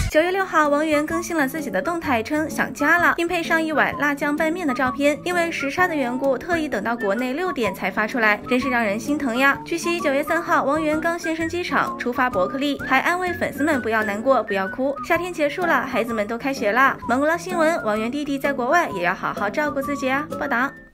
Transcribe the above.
9月6号，王源更新了自己的动态，称想家了，并配上一碗辣酱拌面的照片。因为时差的缘故，特意等到国内6点才发出来，真是让人心疼呀。据悉，9月3号，王源刚现身机场，出发伯克利，还安慰粉丝们不要难过，不要哭，夏天结束了，孩子们都开学了。忙过了新闻，王源弟弟在国外也要好好照顾自己啊。报道。